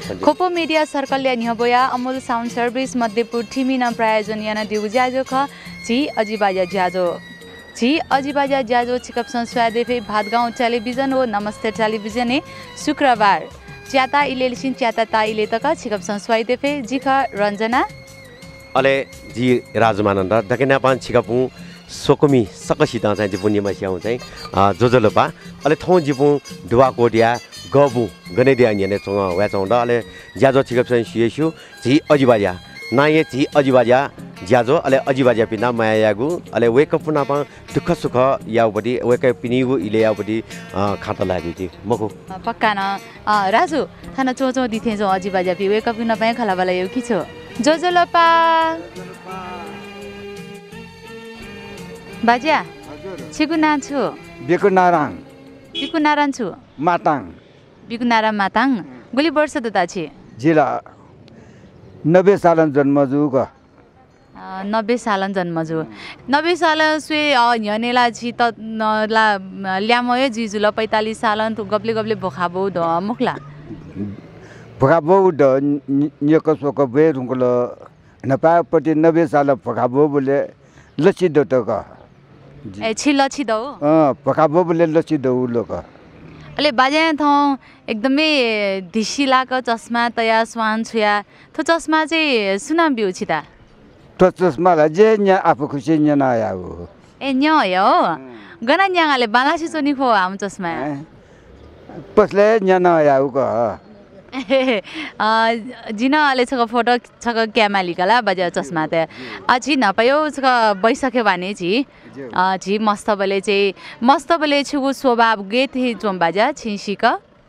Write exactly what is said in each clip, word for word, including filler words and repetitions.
खोपो media circle निहबोया Amul sound service Madhyapur ठिमिन प्रायोजन याना दिउ ज्याजो ख जी अजिबाजा ज्याजो जी अजिबाजा ज्याजो छिकप संस्वा देफे भातगाउँ टेलिभिजन ओ नमस्ते टेलिभिजन ए शुक्रबार च्याता इलेलसिन च्याता ता इले तक छिकप संस्वा देफे जिख रञ्जना अले जी राजमानन्द दकेनापान छिकपु सोकमी सकसिता चाहिँ जिपु निमासियाउ चाहिँ जोजोलपा अले थौ जिपु दुवा कोडिया गबु गनेदिया न्याने चंग वाचौं द अले ज्याजो छिकप चाहिँ सिएसु जी अजिबाजा नाये जी अजिबाजा ज्याजो अले अजिबाजा पिना मायागु अले वेकअप पुनापा दुख सुख याउबडी वेकअप पिनिगु इले याउबडी खाता लाग्यो जी मको पक्का न राजु थाना चोचो दिथे जो अजिबाजा पि वेकअप न पाए खला बला यो किछो जोजोलपा बाजा छिकु नाछु बिकु नाराङ बिकु नाराङ छु माताङ बिकु नाराङ माताङ गुली वर्ष दता छि जिल्ला नब्बे सालन जन्म जुग नब्बे सालन जन्म जु नब्बे साल सुए न्यनेला छि त ला ल्यामय जिजुल पैंतालीस सालन तु गब्ले गब्ले भोखाबो द मुखला भोखाबो द न्यक सोक बे रुंगल नपापति नब्बे साल भोखाबो बोले लछि दतक ए छि लछि दौ अ भोखाबो बोले लछि दौ लोक अले बाजे थौ एकदमै धिसिलाको चस्मा तया स्वान छुया थो चस्मा चाहिँ सुनाम बिउ छिता तो चस्मा ला जे न्या आफु खुसी न्या ना आया हो ए न्या यो गना न्याले बालासी चोनी खो आम चस्मा पसले न्या ना आया हो का अ जिना अले छक फोटो छक क्यामालिकाला बाजे चस्मा त अछि नपायो छक बैसके भने छि अ छि मस्त बले चाहिँ मस्त बले छुगु स्वभाव गे थे जोम बाजा छिसिक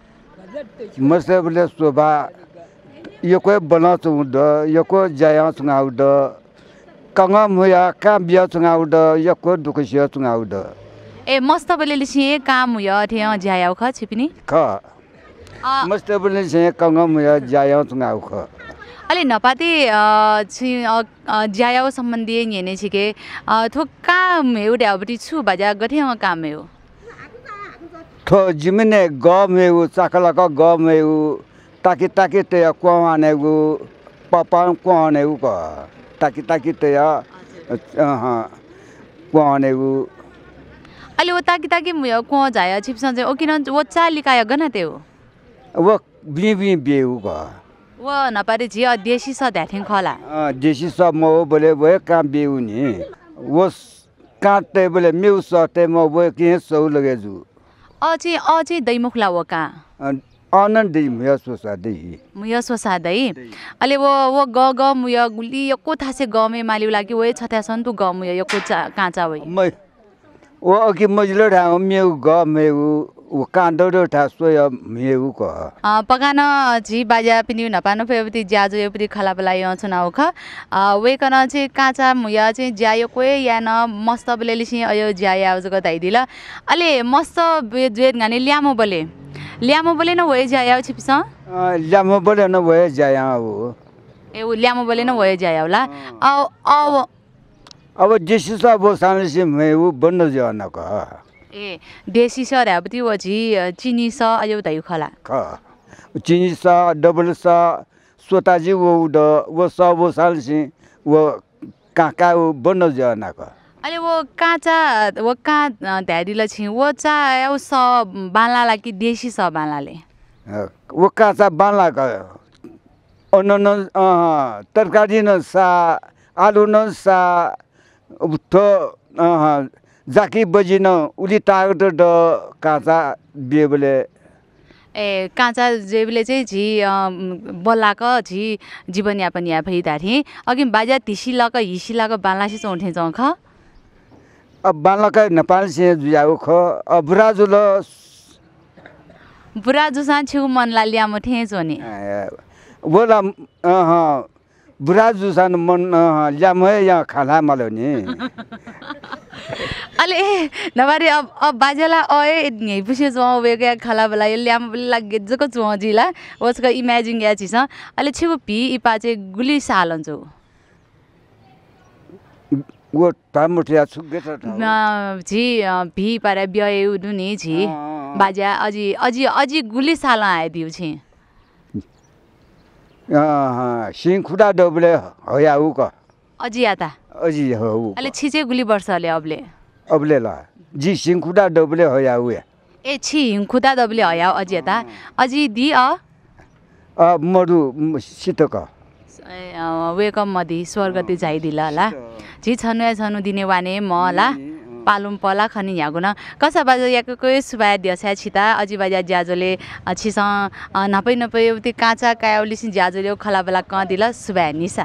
मस्त बले स्वभाव यो कोइ बना चुद यो को जया चुङाउद कंगा मुया का बिया चुङाउद यो को दुखसिया चुङाउद ए मस्त बले लिसी काम हुयो थे ज्यायाउ ख छिपिनी ख मस्त बले से कंगा मुया जया चुङाउ ख अले नपाते छि ज्यायाउ सम्बन्धी नेने छिके थो काम एउटाबटी छु बाजा गथे काम हो थो जिमिने गमेउ चाकलाका गमेउ ताकि ताकि ते क्वानेगु पापा क्वानेगु का ताकि ताकि ते हां क्वानेगु अले वो ताकि ताकि मुय क्वा जाया छिपसन चाहिँ ओकिन वो चालिकाय गनते हो वो बि बि बेउ का वो नपारे जी देशी स ध्याथिङ खला अ देशी स म बोले वो का बेउ नि वो काटे बोले मेउ सते म वो के सौ लगे जु अझै अझै दैमुखला वो का आनन्द मुय सोसादै मुय सोसादै अले वो वो ग ग मुय गुली यको थासे गमे मालिउ लागि वे छत्या सन्तु ग मुय यको काचा वइ म वो अकि मजलो ढा मेउ ग मेउ वो काण्डो ठा सोय मेउ क अ पकान जी बाजा पिनि नपान फेवति ज्याजो एपति खला बलाई चुनाउ ख वे कन चाहिँ काचा मुय चाहिँ ज्यायो कोए या न मस्त बले लिसी अयो ज्याया आउज गताइ दिला अले मस्त जेत गाने ल्यामो बले ल्यामो बोले न वए जाया छिपिस ल्यामो बोले न वए जाया हो ए उ ल्यामो बोले न वए जाया होला अब अब अब देशी सा बो साने से मे उ बन्न जाना का ए देशी सा राबती व जी चिनी सा अयो दाइ खला का चिनी सा डबल सा सोताजी वो द वो सा वो साल से वो काका उ बन्न जाना का अले वो काचा वो का ध्यादिला छि वो चा औ स बाला कि देशी स बालाले वो काचा बाला का अनन तरकारी न सा आलु न सा तो जाकी बजिन उली टागट द काचा बेबले ए काचा जेबले चाहिँ झी बल्लाक झी जीवनयापन या भइदा थिए अघि बाजा तिसिलाक हिसिलाक बालासी चौथे चौख अब बालका नेपाल से जुयाउ ख अब बुराजुल बुराजुसा छु मन ला ल्याम थे जोनी बोला अ बुराजुसा मन ल्याम या खाला मलनी अले नबारे अब अब बाजेला अए नै पुसे जो वेगा खाला बला ल्याम लागे जको जो जिला वसका इमेजिन या छिस अले छु पी इपा चाहिँ गुली सालन जो वो टामुटिया छुगे त जी भी पारे ब्याए उदुनी जी बाजा अजी अजी अजी गुली साला आए दिउ छि अँ सिङखुदा डबले हया उ क अझै याता अजी हो उ अहिले छिचे गुली वर्षले अबले अबले ल जी सिङखुदा डबले हया उ ए छि हिङखुदा दबले हया अझै याता अझै the a a Maru Sitak vacuum मधि स्वर्गति जाइदिला होला झि छनु छनु दिने वाने म होला पालुम पला खनि यागुन कसा बाजा याको कोइ सुबाय दियसा छिता अझि बाजा ज्याजोले छिस नपै नपै उति काचा कायौलिसिन ज्याजोले खला बेला क दिला सुबाय निसा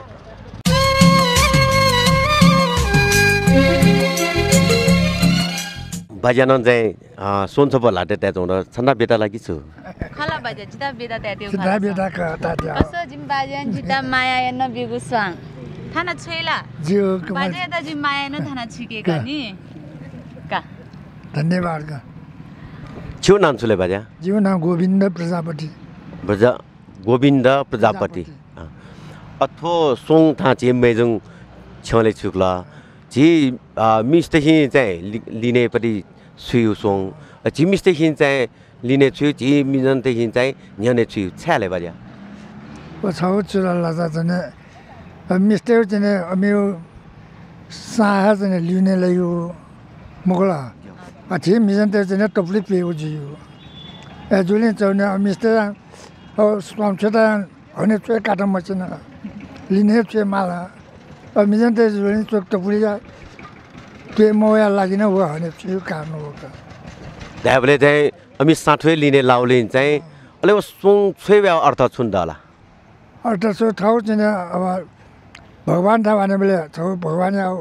बाजानन चाहिँ सोन्छ बोलाटे त्या जोन छन्दा बेटा लागि छु खला बाजा जिता बेदा त्याट्यो जिता बेटा का तात्या कसो जिम बाजा जिता माया न बिगु स्वाङ थाना छैला जियो बाजा त जिम माया न थाना छिकेका नि का धन्यवाद का छिउ नाम छुले बाजा जियो नाम गोविन्द प्रजापति ब्रजा गोविन्द प्रजापति अथो सोङ था चे मेजुङ छले छुक्ला जी मिस्टेखि चाहिँ लिने पनि सुयु सोङ जी मिस्टेखि चाहिँ लिने छु जी मिजनदेखि चाहिँ न्याने छु छ्याले बाजा ओ छौ चुरा लाजा जने मिस्टेक जने अमियो साहा जने लिने लयो मुगला अझै मिजन त जने टपली पेउ जियो ए जुले चौने मिस्टेक ओ स्वाम छता हने छे काटा मचिन लिने छे माला अ मिजन त जुले चोक टपली त्यो मोया लागिन हो हने छु कानु हो का दाबले चाहिँ अमि साठवे लिने लाउलिन चाहिँ अले सोङ छ्वेव्या अर्थ छुन्दाला अर्थ सो ठाउँ चाहिँ अब भगवान था भने बेला छौ भगवान आउ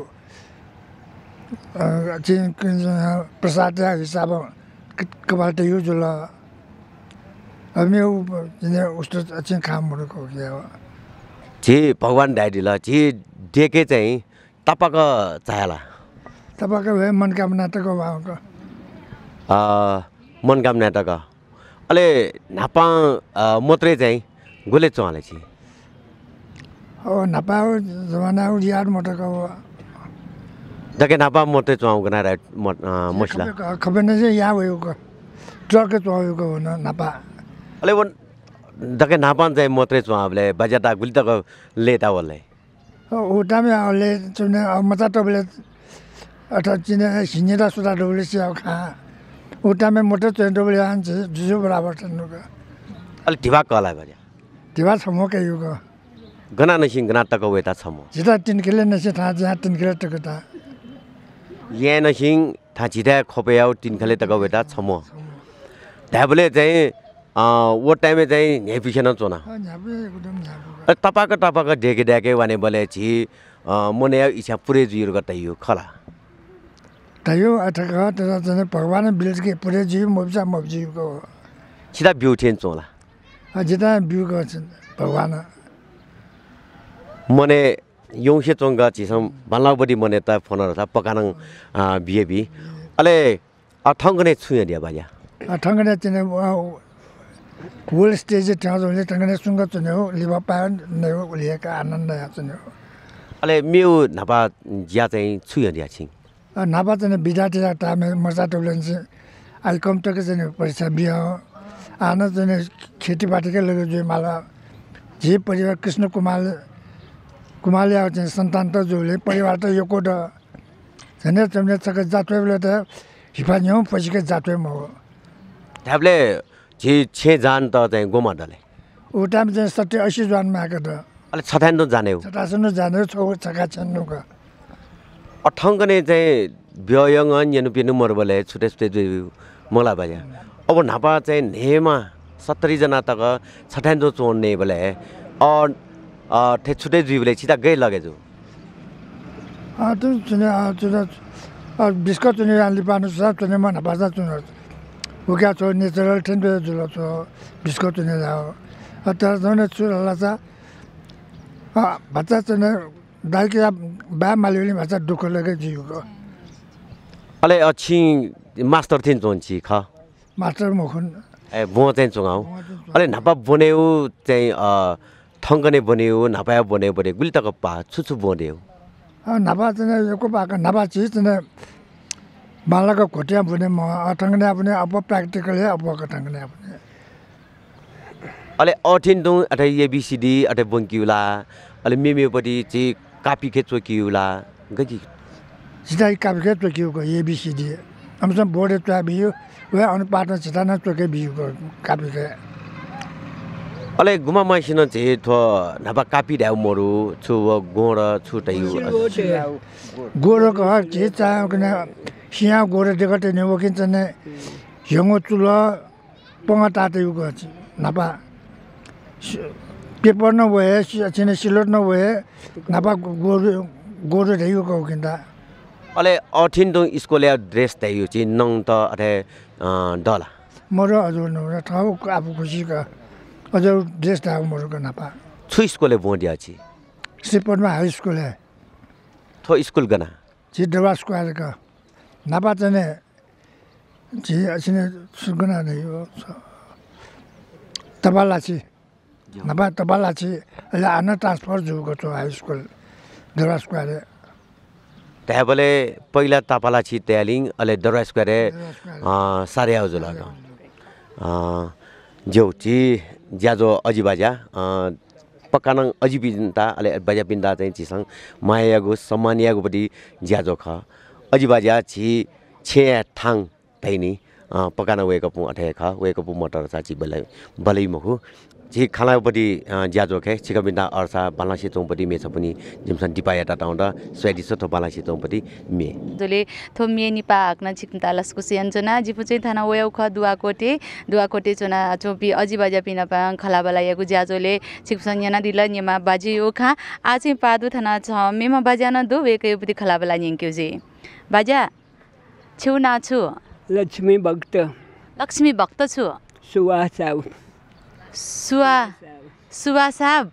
चाहिँ प्रसाद हिसाब कबाल त यो जुल हामी उस्तो चाहिँ खामहरू को के हो जी भगवान डाइदिला जी डेके चाहिँ तपाक चाहला तपाक भए मनकामना त को भावको अ मनकामना त का अले नापा मोत्रे चाहिँ गोले चले छि ओ नपाउ जमाना उ यार मोटको दके नापा मोत्रे चौ गना रा मसला खबर न चाहिँ या भयो को ट्रक चौको न नपा अले वन दके नापा चाहिँ मोत्रे चौले बजाता गुली तक लेता वले ओ टाइम आले चुने मता टबले अथा चिने हिनेरा सुदा डबले सिया खा ओ टाइम मोटर चेन डबले आन्छ जुजु बराबर तनुको अले ढिबा कला बजा ढिबा छमो के युको गना नसिङ गना तक वेता छमो जिता तीन किलो नसे था जहाँ तीन किलो टकता ये नसिङ था जिता खोपेयाउ तीन खले तक वेता छमो ढाबले चाहिँ वो टाइम चाहिँ ने पिछन चोना न्यापे एकदम न्यापे तपाक तपाक डेके डेके वाने बोले छि मने इच्छा पुरै जुर गतयो खला तयो अठका त जने भगवान बिल्स के पुरै जीव मब्जा मब्जी को छिदा बिउ थेन चोला जिता बिउ को भगवान मने योंसे चोंगा चिसम बालाबडी मने त फोन र पकानङ बिएबी अले अठंगने छुया दिया बाजा अठंगने चने वुल स्टेज ठाउँले टंगने सुंगा चने हो लिबा पान ने हो लिएका आनन्द या चने हो अले मिउ नपा ज्या चाहिँ छुया दिया छिङ नपा चने बिदाटे टाइम मजा टोलेन्स आई कम तक चने परीक्षा बिया आना चने खेतीपाती के लगे जो माला जे परिवार कृष्ण कुमार कुमारले आउँछ सन्तान त जोले परिवार त यो कोड झने चम्ने चक जातवेले त हिफान्यौ पछिके जातवे म हो ढाबले जे छे जान त चाहिँ गोमा डले ओ टाइम चाहिँ सत्य अस्सी जान माके त अले छथान त जाने हो छटासन जाने छौ छका छन्नु का अठंगने चाहिँ ब्ययङ यनु पिनु मरबले छुटे छुटे मला बाजा अब नापा चाहिँ नेमा सत्तरी जना तक छठान जो चोन्ने बले अ थे छुटे जुइबले छिता गए लगे जो आ त चने आ चने आ बिस्कुट चने आली पानु सब चने मन बाजा चने हो क्या चो नेचुरल टेन जुल चो बिस्कुट चने जाओ आ त जने चुला चा आ बच्चा चने दाइ के बा मालिले बच्चा दुख लगे जिउ को अले अछि मास्टर थिन जोन्ची ख मास्टर मखन ए बो चाहिँ चोगाउ अले नापा बनेउ चाहिँ ठङ्गने बन्यो नपाया बन्यो बने गुली तक पा छुछु बन्यो नपा चाहिँ यो पाएको नपा चिज चाहिँ बालाको खोटिया बने म ठङ्गने पनि अब प्र्याक्टिकल अब ठङ्गने पनि अले अठिन दु अथे एबीसीडी अथे बंकिउला अले मेमेपटी छि कापी खेचो किउला गजि सिधै कापी खेचो किउको एबीसीडी हमसँग बोर्ड त बियो वे अनुपात चिता न चोके बियो कापी के अले गुमा माइसिन छि थो नबा कापी ड्याउ मोरु छु गोड छु तयु गोड को छि चा कने सिया गोड देखते ने वकिन चने यंगो चुल पंगा ताते को नबा पेपर न वे छिने सिलोट न वे नबा गोड गोड देयो को किंदा अले अठिन दु स्कुल ड्रेस तयु छि नङ त अथे डला मोर हजुर न ठाउ आफु खुसी का हजुर ड्रेस दाउ मोर को नपा छु स्कुल बोंडिया छि सिपनमा हाई स्कुल है थो स्कुल गना छि दवा स्क्वायर का नपा चने छि असिने सुगना नै हो तबाला छि नपा तबाला छि अले आना ट्रान्सफर जुको छ हाई स्कुल दवा स्क्वायर त्याबले पहिला तापाला छि त्यालिङ अले दवा स्क्वायर अ सारे आउज लगा अ जेउची ज्याजो अजिबाजा पक्कानङ अजिबिन्ता अले बाजा बिन्दा चाहिँ चिसङ मायागो सम्मानियागो पटी ज्याजो ख अजिबाजा छि छे थाङ तैनी पक्काना वेकपु अठे ख वेकपु मोटर चाची बलै बलै मखु जी खालापटी ज्याजो खे छिका बिन्दा अर्सा बालासी तोंपटी मेछ पनि जिमसन डिपायाटा टाउन्डा स्वेडी सतो बालासी तोंपटी मे जले थो मे निपा हकना छिकता लस्कु सियन्जना जिपु चाहिँ थाना वेउ ख दुवाकोटे दुवाकोटे चना चोपी अजिबाजा पिना पा खलाबला यागु ज्याजोले छिकसन याना दिल नेमा बाजी यो खा आ चाहिँ पादु थाना छ मेमा बाजान दु वेकै पति खलाबला न्यंक्यु जे बाजा छु ना छु लक्ष्मी भक्त लक्ष्मी भक्त छु सुवास साहब सुवा सुवा साहब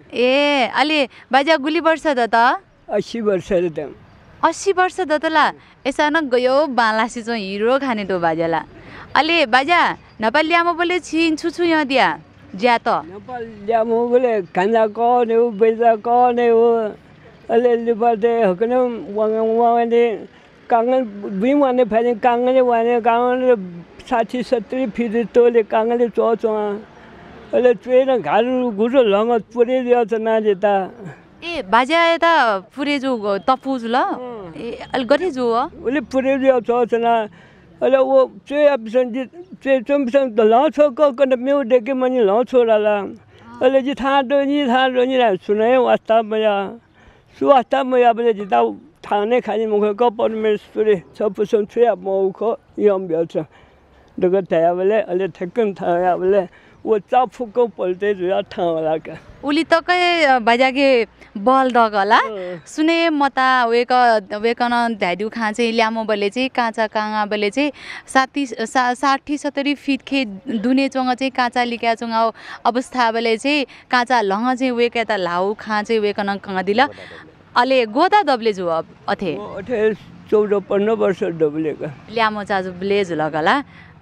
ए अलि बाजा गुली वर्ष द त अस्सी वर्ष त अस्सी वर्ष द तला एसा न गयो बालासी चाहिँ हिरो खाने दो बाजाला अलि बाजा नेपालीयामा बोले छिन छु छु यहाँ दिया ज्या त नेपालीयामा बोले कान्दा कने हो बेजा कने हो अलि अलि बर्दे हकन वाङ वाङले कांगन बिमाने फाने कांगले वाने कांगले साठी सत्तरी फिट तोले कांगले चो चो अले ट्रेन घारु गुजो लंगत पुरे दियो छ ना जेता ए बाजा यता पुरे जो तपुज ल ए अल गथे जो ओले पुरे दियो छ छ ना अले वो ट्रे अप्सन जी ट्रे चम्सन द ला छ क कन मेउ देके मनि ला छोरा ला अले जी था दो नि था दो नि ला सुने वास्ता मया सुवास्ता मया बले जिता थाने खानि मुख क परमेश्वरी सबसन छे अब मौख यम ब्याछ दग थाया बले अले ठक्कन थाया बले वो चाफुको पल्टे जुया ठाउला का उली तकै बाजाके बल दगला सुने मता वेक वेकन धादु खा चाहिँ ल्यामो बले चाहिँ काचा काङा बले चाहिँ साठी साठी सत्तरी फिट खे दुने चंग चाहिँ काचा लिका चंग अवस्था बले चाहिँ काचा लङ चाहिँ वेक त लाउ खा चाहिँ वेकन कंगा दिला अले गोदा दबले जो अथे अथे चौध पन्ध्र वर्ष दबले का ल्यामो चाजु ब्लेज लगला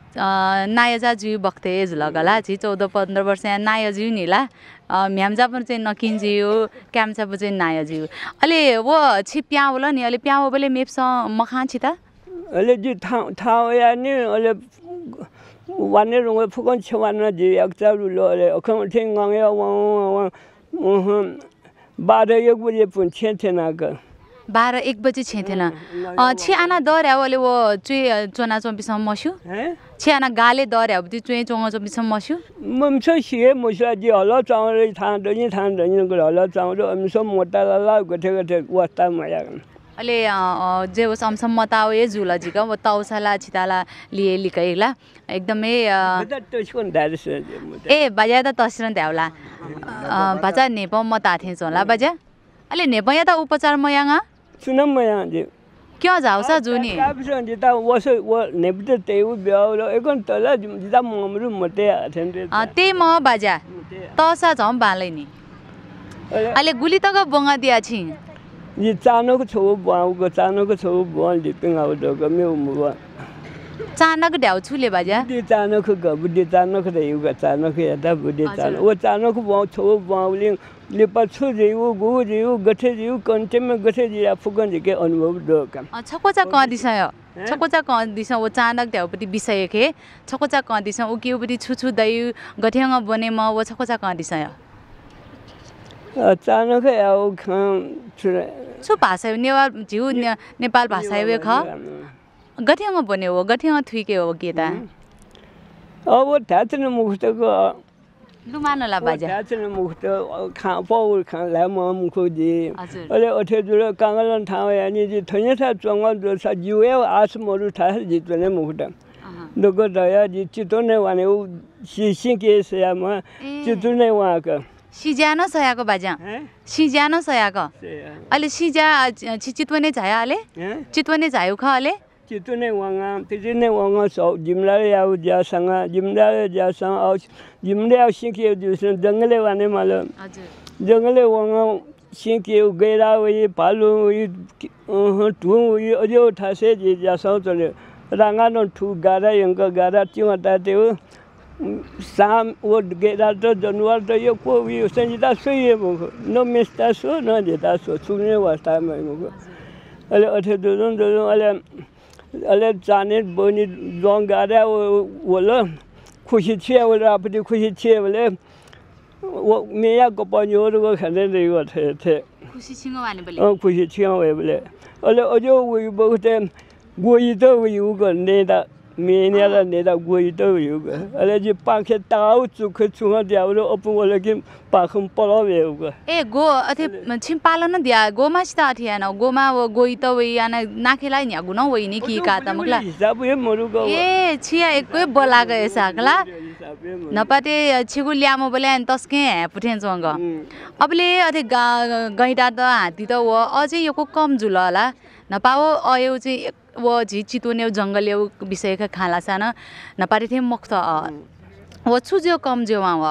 नायजा जु बक्ते झुलगला छि चौध पन्ध्र वर्ष नाय जु निला म्यामजा पनि चाहिँ नकिन्जियो क्यामचा पनि चाहिँ नाय जु अले वो छि प्याउ ल नि अले प्याउ बले मेप्स मखा छि त अले जि था था या नि अले वाने रंग फुकन छवाना जि एकचा रुलो अले अखम थिङ गंगे व बाह्र एक बजे पुन छे थेना का बाह्र एक बजे छे थेना छि आना दर्या ओले वो चुई चोना चोम्पिसम मस्यु छि आना गाले दर्या बति चुई चोंगा चोम्पिसम मस्यु ममस सिए मुसा जि हला चाउरे था दनि था दनि को हला चाउरे अमस मोटा ला गथे गथे वास्ता मया अले जे वस अमसम मताओ ए जुला जिका व तौसाला छिताला लिए लिकैला एकदमै ए बाजा त तस्रन द्याउला बाजा नेप मता थे चला बाजा अले नेप या त उपचार मयाङा सुनम मया जे क्या जाउसा जुनी काबिसन जिता वस व नेपते तेउ ब्याउ एकन तला जिता ममरु मते अथेन्टे अ ते म बाजा तसा झम बालै नि अले गुली तक बंगा दिया छि नि चानो को छौ बाउ को चानो को छौ बल दिपिङ आउ दग मे उमवा चानक ढ्याउ छुले बाजा बुद्धि चानक ग बुद्धि चानक रह्यो ग चानक यता बुद्धि चानक वो चानक बाउ छो बाउले लेपा छु जेउ गु जेउ गठे जेउ कन्टे में गठे जिया फुकन के अनुभव दो काम छकोचा क दिसय छकोचा क दिस वो चानक ढ्याउपति विषय के छकोचा क दिस उ केउपति छु छु दै गठ्याङ बने म वो छकोचा क दिसय चानक आउ खान छु भाषा नेवार जिउ नेपाल भाषा वे ख गठ्याङ बने हो गठ्याङ थुइके हो गेता अब थाचन मुखतको लुमानला बाजा थाचन मुखत खा पाउ खा ला म मुखो जी अले अठे जुल कांगलन ठाव यानी जी थने था चंगल जो सा जिवे आस मरु था जितने मुखत दोगो दया जी चितोने वाने उ सिसि के सयाम चितोने वाका सिजानो सयाको बाजा सिजानो सयाको अहिले सिजा चितवने झाया अले चितवने झायु ख अले चितुने वांगा तिजने वांगा सो जिमलाले आउ जासँग जिमलाले जासँग आउ जिमले आउ सिके जुसन जंगले वाने माल हजुर जंगले वांगा सिके गैरा वही पालु वही ठु वही अजो ठासे जे जासँग चले रांगा न ठु गारा यंग गारा त्यो ताते साम वो गैरा तो जानवर तो यो को वी संजिता सोये मो नो मिस्ता सो न देता सो सुने वास्ता में मो अले अठे दोन दोन अले अले जाने बनी जोंग गारा वोला खुशी छे वोला अपनी खुशी छे बोले वो मेया को पन्योर को खने नहीं वो थे थे खुशी छिंगो वाने बोले ओ खुशी छिंगो वे बोले अले अजो वो बहुत गोई तो वो को नेदा मेनेला नेदा गोई तो वो को अले जी पाखे ताऊ चुख चुहा दियावलो अपन बोले कि पाखम पलो वे को ए गो अथे छिम पालन दिया गोमा सिता अथिया न गोमा वो गोई तो वे याना नाखेला नि गुन वइ नि की का त मगला हिसाब ये मरु को ए छिया एकै बोला गए सागला नपाते छिगु ल्यामो बोले अन तस्के पुठेन जोंग अबले अथे गइदा त हाती त व अझै योको कम जुलला नपाओ अयो चाहिँ वो जी चितुने जंगल यो विषय का खाला सान नपारे थे मुक्त वो छुजो कम जो वा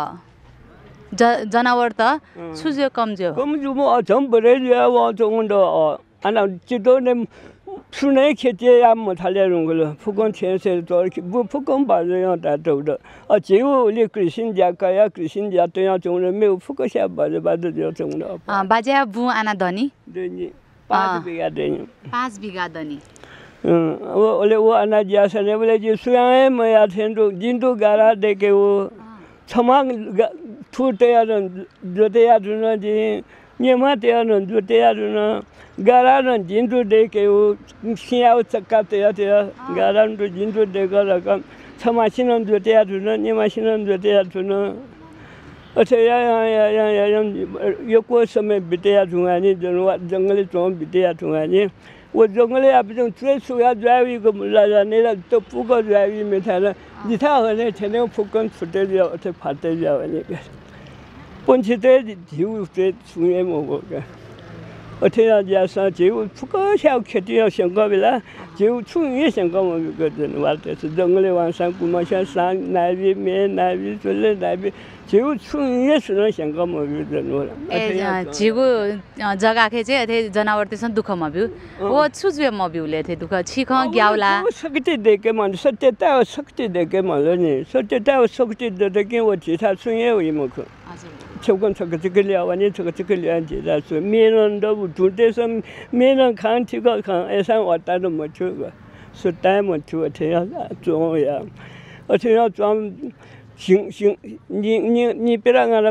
जनावर त छुजो कम जो कम जो म अझम बरे या वा जोंग द अना चितुने सुने खेते या म थाले रुंगल फुकन छेसे तो बु फुकन बाजे या ता तो द अ जेउ ले कृष्ण जा का या कृष्ण जा तो या जोंग मे फुकसा बाजे बाजे जो जोंग द अ बाजे बु आना धनी दनी पाँच बीघा दनी पाँच बीघा दनी वो ओले वो अना जासे ने बोले जी सुयाए म या थेंदो जिंदो गारा देके वो छमांग थुटे या जोते या दुन जी नेमा ते या जोते या दुन गारा न जिंदो देके वो सियाओ चक्का ते या ते गारा न जिंदो देगा लगा छमासिन जोते या दुन नेमासिन जोते या दुन अच्छा या या या या यो को समय बिते या दुआनी जंगल चों बिते या दुआनी वो जंगले आप जो ट्रेस हुआ ड्राइवी को लगा नहीं तो फुका ड्राइवी में था ना जितना होने छने वो फुकन फुटे जाओ उसे फाटे जाओ नहीं कर पंचते जीव उसे सुने मोगो का उसे ना जैसा जीव फुका शायद खेती या शंका बिला जीव सुने शंका मोगो कर देने वाले से जंगले वहाँ सांग कुमाशा सांग नाइवी में नाइवी चले नाइवी जीव सुने सुने शंका मोगो देने वाला ए जीव जगह के जे थे जनावर ते सन दुख मबिउ वो छुजवे मबिउले थे दुख छिख ग्याउला शक्ति देके मन सत्यता और शक्ति देके मन नि सत्यता और शक्ति दे के वो छिथा सुये वइ मख हजुर छौकन छक के ल्यावनी छक के ल्यान जिदा सु मेनन द उठुते सम मेनन खान छिक खान ऐसा वता न मछु सु टाइम मछु थे जो या अथे या जम सिंग सिंग नि नि नि पेरांगा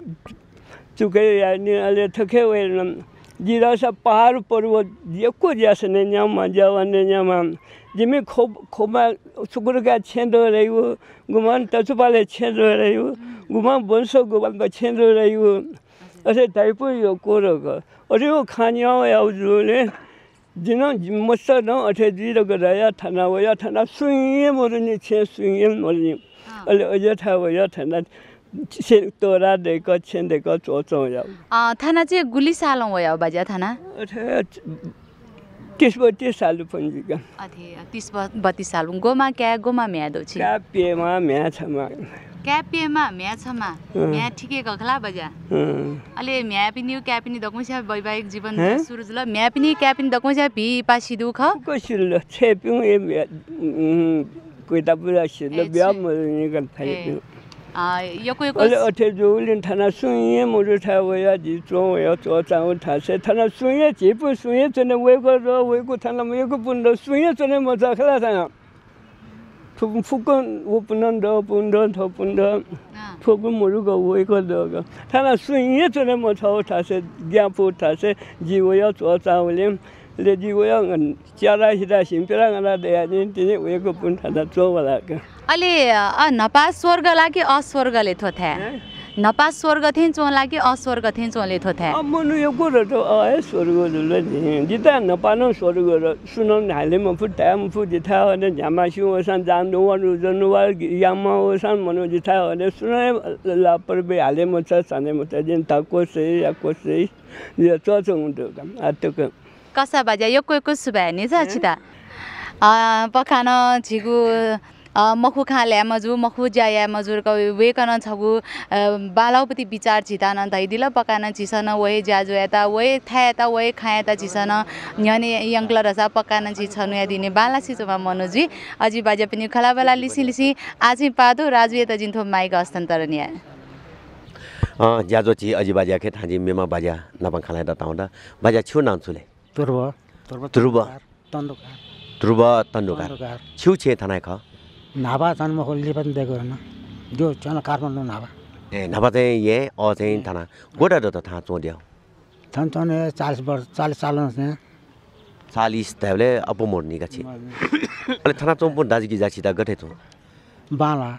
चुके या नि अले थके वे जिरा सा पहाड़ पर्वत यको जैसे न्याम जावाने न्याम जिमे खो खोमा सुकुर का छेंदो रहियो गुमान तसुपाले छेंदो रहियो गुमान बंसो गुमान का छेंदो रहियो ऐसे टाइप यो कोरग अरे वो खानिया या उजुने जिना मस्त न अठे जिरो गया थाना वया थाना सुइए मोरनी छे सुइए मोरनी अले अजे था वया थाना से तोरा देखो छेन देखो चोचो या अ थाना चाहिँ गुली सालौ वया बाजा थाना अठे तीस बत्तीस साल पंजी का अथे तीस बत्तीस साल गोमा क्या गोमा म्या दो छी क्या पेमा म्या छमा क्यापिएमा म्या छमा म्या ठिकै गखला बजा अले म्या पनि क्या पनि दकुसा वैवाहिक जीवन सुरु जुल म्या पनि क्या पनि दकुसा भी पासी दुख कोसिल छेप्यु ए कोइता पुरा सिल ब्या मनि गन थाइ आ यको यको अले अथे जोलिन थाना सुये मोरु था वया जि चो वया चो चाउ थासे थाना सुये जिपु सुये चने वेको र वेको थाना मेको पुन्द सुये चने मजा खला थाना फुकन ओपनन द पुन्द थ पुन्द फुकु मोरु ग वेको द थाना सुये चने म छौ थासे ग्यापु थासे जि वया चो चाउले ले जि वया चारा हिदा सिमपेरा गना दयानि तिने वेको पुन थाना चो वाला अले नपा स्वर्ग लागि अस्वर्गले थोथे नपा स्वर्ग थिन चो लागि अस्वर्ग थिन चोले थोथे अब मनु यो कुरा त आ स्वर्ग जुल नि जिता नपानो स्वर्ग र सुनन हाले म फुटा म फु जिथा अनि झ्यामा सिउ सन जान नु जनुवा यामा सन मनु जिथा अनि सुने लापर बे हाले म छ सने म त जिन ताको से या को से यो चो चो हुन्छ काम आतक कसा बाजा यो कोइ को सुबा नि छ छिता आ पखान छिगु मखु खाले मजु मखु जाया मजुर क वेकन छगु बालाउपति विचार छितान दैदिल पकान छिसन वहे ज्याजो यता वहे थायता वहे खायता छिसन न्यने यंकल रसा पकान छि छनु या दिने बाला सिचोमा मनोजी अजि बाजे पनि खला बला लिसी लिसी आजि पादो राजु यता जिन्थो माइक हस्तान्तरण या अ ज्याजो छि अजि बाजे खे थाजि मेमा बाजा नपन खला द ताउदा बाजा छु नाम छुले तुर्ब तुर्ब तुर्ब तन्दुका तुर्ब तन्दुका छु छे थानाय ख नाभा छन् म खोल्ली पनि दिएको हैन जो छन काठमाडौँ नाभा ए नाभा चाहिँ ये अ चाहिँ थाना गोडा त थाहा चोड्या छन् छन् चालीस वर्ष चालीस साल ने चालीस तले अपो मोर्नी गछि अले थाना चोम्पु दाजगी जाछि त गठे छ बाला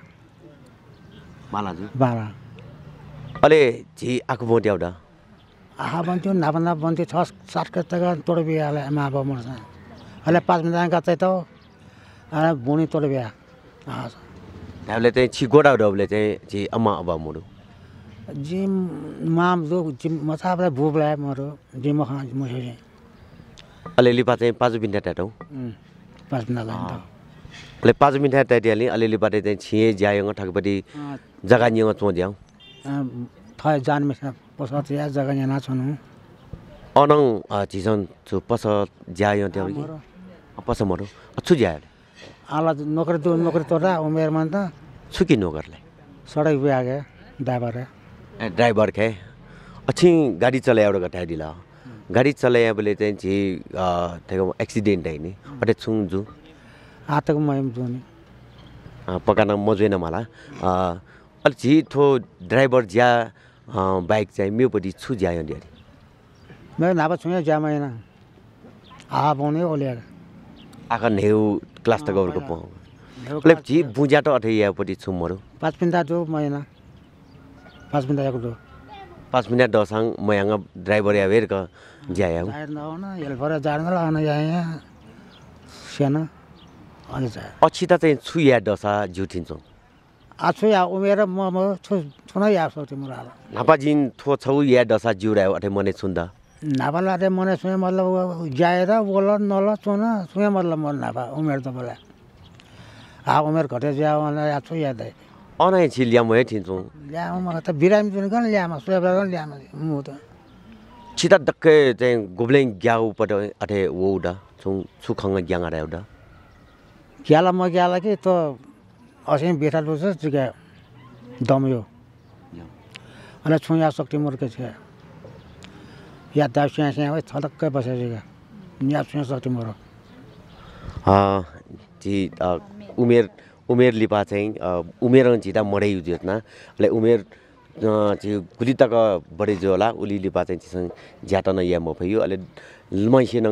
बाला जु बाला अले जी आकु मोट्याउ द आहा बन्थ्यो नाभा ना बन्थ्यो छ सात कतका तोड बियाले मा अब मर्छ अले पाँच मिनट गते त अरे बुनी तोड बिया हामीले चाहिँ छि गोडा डबले चाहिँ जी अम्मा अबा मुडु जी माम जो जी मसाबले भुबला मरो जी म खा मसे अले लिपा चाहिँ पाँच मिनेट टाटौ पाँच मिनेट लाइन अले पाँच मिनेट टाटियाली अले लिपाटे चाहिँ छिए ज्यायङ ठगपटी जगा निङ चोद्याउ थाय जान में पसत या जगा यहाँ छनु अनङ झिसन छु पस ज्याय त्यो पस मरो अछु ज्याय आला नौकरी तो नौकरी तोरा उमेर मन त छुकी नौकरले सडक पे आ गए ड्राइवर है ड्राइवर के अच्छी गाडी चलाए एउटा गठाइ दिला गाडी चलाए बोले चाहिँ जी tego एक्सिडेन्ट है नि अटे छुङ जु आतक मयम जुनी पकान मजुएन मला अलि जी थो ड्राइभर ज्या बाइक चाहिँ मेपटी छु ज्यायो दिरी मैं नाबा छुया ज्या मैना आ बोने ओले आका नेउ क्लास त गौरको पो क्लिप जी बुजा त अठे यापटी छुमरो पाँच मिनट जो मैना पाँच मिनट याको जो पाँच मिनट दसाङ मयांग ड्राइभर या वेर क ज्याया जायर न न यल भर जान ल न या सेना अनि जा अछि त चाहिँ छु या दसा जुठिन्छ आछु या उमेर म म छु छुना या सोति मुरा नापा जिन थो छौ या दसा जुरायो अठे मने छुन्दा नापाला रे मने सुने मतलब जाएर बोल नल चुन सुने मतलब मन नापा उमेर त बोला आ उमेर घटे ज्या या छु या दे अनै छिलिया म हेठिन्छु ल्या म त बिरामी जुन गन ल्या म सोबरा गन ल्या म मु त छिता दक्के चाहिँ गोब्लेङ ग्याउ पट अठे वोडा छु सुखङ ग्याङ आडा एउटा ग्याला म ग्याला कि त असिम बेटा लुछ जुगा दमयो अनि छुया शक्ति मुर्के छ या दासिया से हो थलक्क बसेगा न्या छुया शक्ति मुरो अ जी उमेर उमेर लिपा चाहिँ उमेर जिता मडै युजना ले उमेर चाहिँ गुली तक बढे जो होला उली लिपा चाहिँ सँग ज्याटा न या म भयो अले मैसिनङ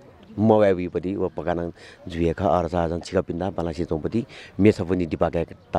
मवाबी पटी व पकान जुएखा अरसा जन छिका पिन्दा बालासी चौपटी मेसपनी दिपाका